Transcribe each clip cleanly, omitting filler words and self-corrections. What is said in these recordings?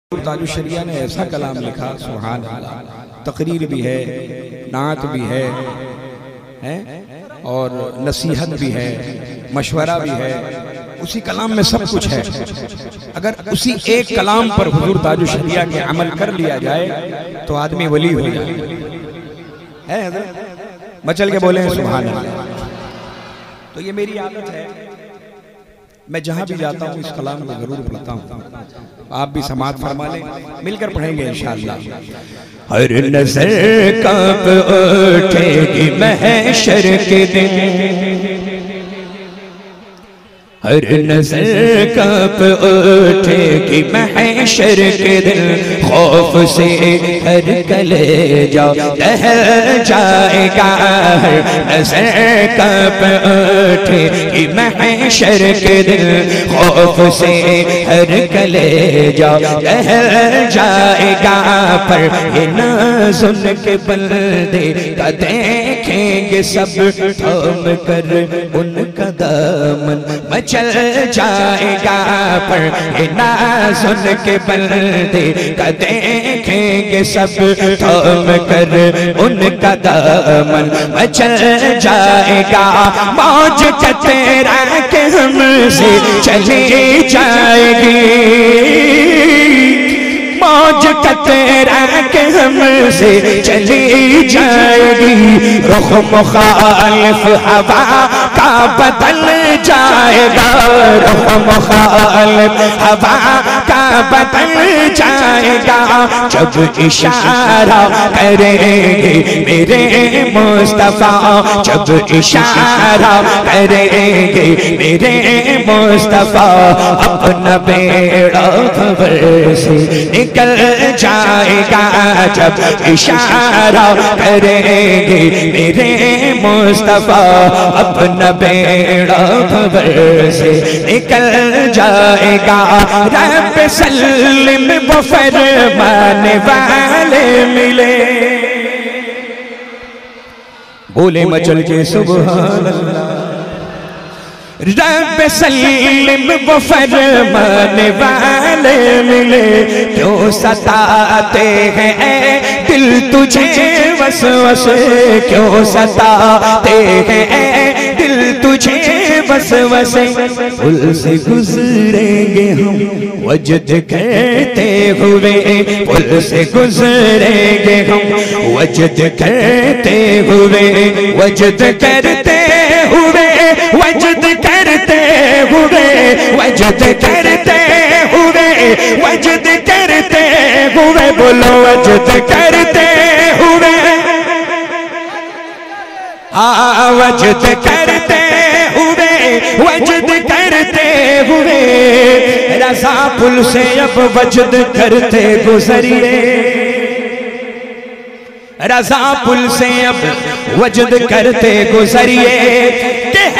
ताजुशरिया ने ऐसा कलाम लिखा, सुभान अल्लाह। तकरीर भी है, नात भी है और नसीहत भी है, मशवरा भी है, उसी कलाम में सब कुछ है। अगर उसी एक कलाम पर हुजूर ताजुशरिया के अमल कर लिया जाए तो आदमी वली हो जाए। मचल के बोले सुभान अल्लाह। तो ये मेरी आदत है, मैं जहां भी जाता हूं इस कलाम को जरूर पढ़ता हूं। आप भी समाअत फरमा लें, मिलकर पढ़ेंगे इंशाअल्लाह। हर नजर कांप उठेगी महशर के दिन, हर नजर कांप उठेगी महशर के दिन, खौफ से हर कलेजा दहल जाएगा। हर नजर कांप उठेगी महशर के दिन, खौफ से हर कलेजा दहल जाएगा। पर ये नाज़ुन के बंदे का देखेंगे सब थाम कर उनका दामन मचल जाएगा। पर ये नाज़ुन के बंदे का देखेंगे सब थाम कर उनका दामन मचल जाएगा। मौज का तेरा के हमसे चली जाएगी, मौज का तेरा के हमसे चली जाएगी। रुख मुखालिफ हवा का बदल जाएगा, रुख मुखालिफ हवा का बदल जाएगा। जब इशारा करेंगे मेरे मुस्तफा, जब इशारा करेंगे मेरे मुस्तफा, अपना बेड़ा खबर से निकल जाएगा। जब इशारा करेंगे मेरे मुस्तफा, अपना बेड़ा खबर से निकल जाएगा। रब सल्लिम वो फरमाने वाले मिले, बोले मचल के सुभान अल्लाह। रब सल्लिम वो फरमाने वाले मिले, क्यों सताते हैं दिल तुझे वसवसे, क्यों सताते हैं दिल तुझे वसवसे। पुल से गुजरेंगे हम वजद करते हुए, पुल से गुजरेंगे हम वजद करते हुए, वजद करते हुए, वजद करते हुए, वजद करते हुए, वजद करते हुए, बोलो वजद करते हुए, हाँ वजद करते हुए, वजद करते हुए। रज़ा पुल से अब वजद करते गुजरिए, रज़ा पुल से अब वजद करते गुजरिए।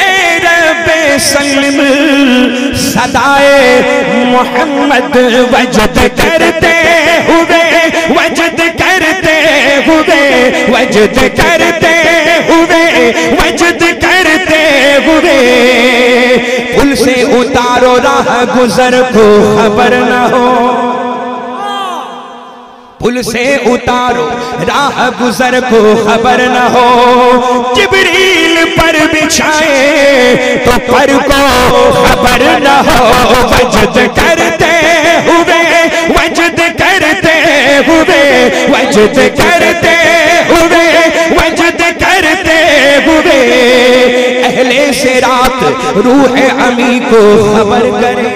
सल्लिम सदाए मोहम्मद वजद करते हुए, वजद करते हुए, वजद करते हुए, वजद करते हुए। पुल से उतारो राह गुजर को खबर न हो, पुल से उतारो राह गुजर को खबर न हो। जिब्रील पर बिछाए तो पर को खबर न हो। वजद करते हुए, वजद करते हुए, वजद करते हुए, वजद करते हुए। अहले से रात रूह अमी को खबर करे,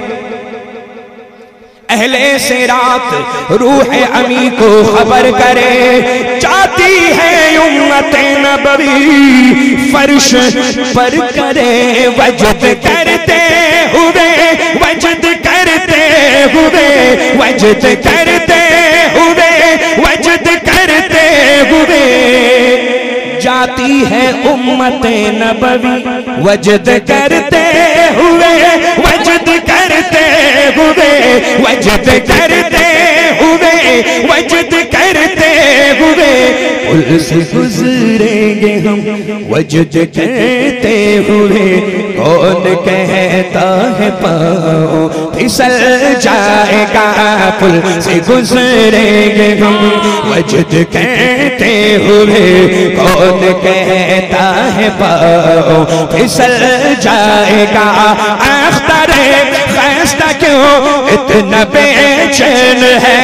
अहले से रात रूह अमी को खबर करे। जाती है उम्मते नबवी फर्श पर करे, वजद करते हुए, वजद करते हुए, वजद करते हुए, वजद करते हुए। जाती है उम्मते नबवी वजद करते हुए, वजद करते हुए, वजद करते हुए, वजद करते हुए। पुल से गुजरेंगे हम वजद करते हुए, कौन कहता है पाओ फिसल जाएगा पुल से गुजरेंगे हम। वजद कहते हुए कौन कहता है पाओ फिसल जाएगा। अख्तर खस्ता क्यों इतना बेचैन है,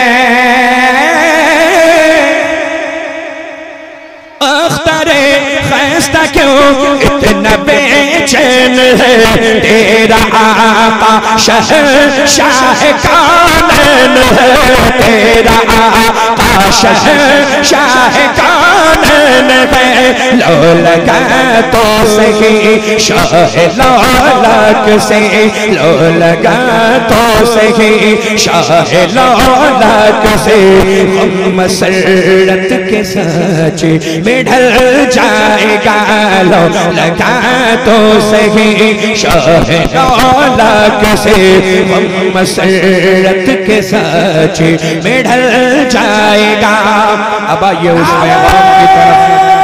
अख्तर खस्ता क्यों इतना बेचैन है। तेरा आका शहंशाह कानन है, तेरा आका शहंशाह कानन है। लो लगा तो सही शाह लौलक से, लो लगा तो सही शाह लौलक से। हम मसरत के सच में ढल जाएगा, लो लगा तो सही शाह लौलक से। हम मसरत के सच में ढल जाएगा। अब आइए उस पैगाम की तरफ।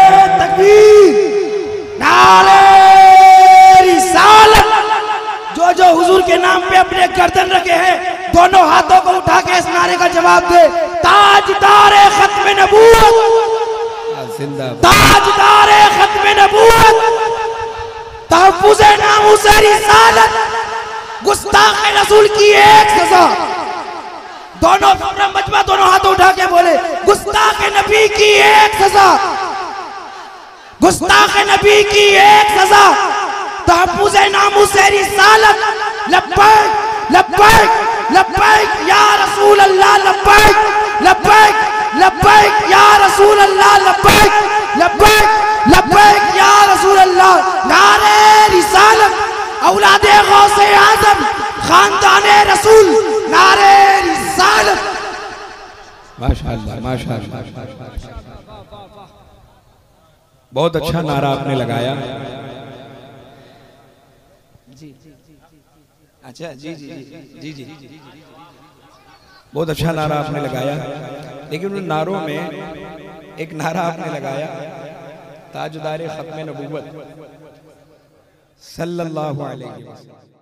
जो हुजूर के नाम पे अपने गर्दन रखे हैं दोनों हाथों को उठा के इस नारे का जवाब दे। ताजदारे खत्म नबूवत, ताजदारे खत्म नबूवत, तहफ्फुज़े नामूसे रिसालत, गुस्ताख रसूल की एक सजा। दोनों मजमा दोनों हाथ उठा के बोले गुस्ताख नबी की एक सजा, गुस्ताख नबी की एक सजा, तहफ्फुज़े नामूसे रिसालत। लब्बैक लब्बैक लब्बैक या रसूल अल्लाह, लब्बैक लब्बैक लब्बैक या रसूल अल्लाह, लब्बैक लब्बैक लब्बैक या रसूल अल्लाह। नारे रिसालत, औलादे गौसे आज़म, खानदाने रसूल, नारे रिसालत। माशाअल्लाह माशाअल्लाह, बहुत अच्छा नारा आपने लगाया। अच्छा जी जी जी जी जी, बहुत अच्छा नारा आपने लगाया। लेकिन उन नारों में एक नारा आपने लगाया ताजदारे खत्म नबूवत सल्लल्लाहु अलैहि वसल्लम।